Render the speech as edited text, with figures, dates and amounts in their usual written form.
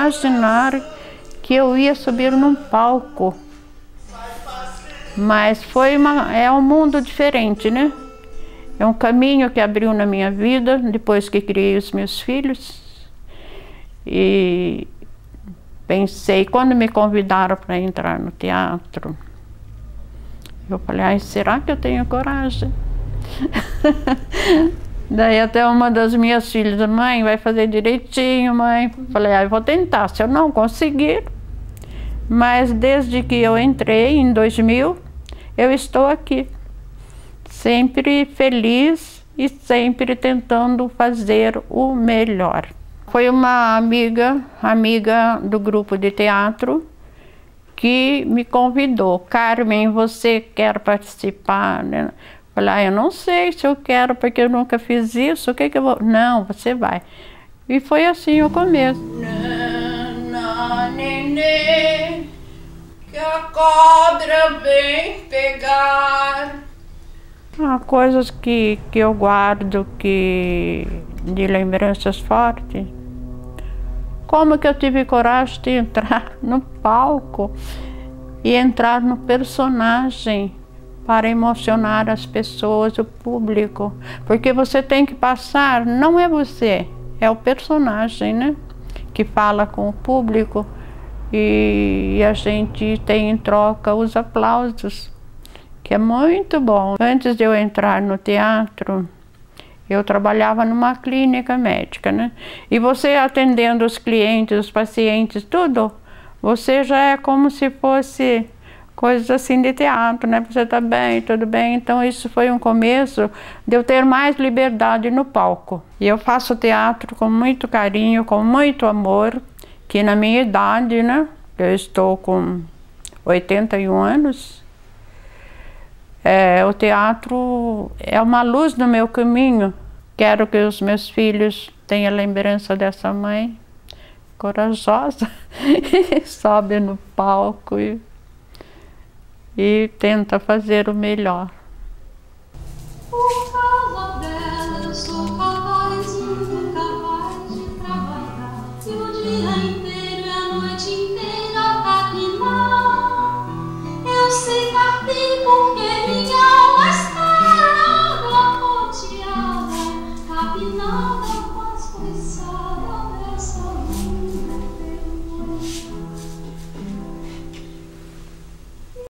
imaginar que eu ia subir num palco. Mas é um mundo diferente, né? É um caminho que abriu na minha vida depois que criei os meus filhos. E pensei, quando me convidaram para entrar no teatro, eu falei, ai, será que eu tenho coragem? Daí até uma das minhas filhas, mãe, vai fazer direitinho, mãe. Falei, ai, vou tentar, se eu não conseguir. Mas desde que eu entrei, em 2000, eu estou aqui. Sempre feliz e sempre tentando fazer o melhor. Foi uma amiga do grupo de teatro que me convidou. Carmen, você quer participar? Falei, eu não sei se eu quero, porque eu nunca fiz isso, o que eu vou... Não, você vai. E foi assim o começo. Nenê, que a cobra vem pegar. Coisas que eu guardo de lembranças fortes. Como que eu tive coragem de entrar no palco e entrar no personagem para emocionar as pessoas, o público. Porque você tem que passar, não é você, é o personagem, né? Que fala com o público e a gente tem em troca os aplausos, que é muito bom. Antes de eu entrar no teatro, eu trabalhava numa clínica médica, né? E você atendendo os clientes, os pacientes, tudo, você já é como se fosse coisas assim de teatro, né? Você tá bem, tudo bem. Então isso foi um começo de eu ter mais liberdade no palco. E eu faço teatro com muito carinho, com muito amor, que na minha idade, né? Eu estou com 81 anos. O teatro é uma luz no meu caminho. Quero que os meus filhos tenham lembrança dessa mãe corajosa, sobe no palco e tenta fazer o melhor. Por causa dela eu sou capaz de trabalhar, e o dia inteiro e a noite inteira capinar. Eu sei capim porque minha alma está rodeada, capinar.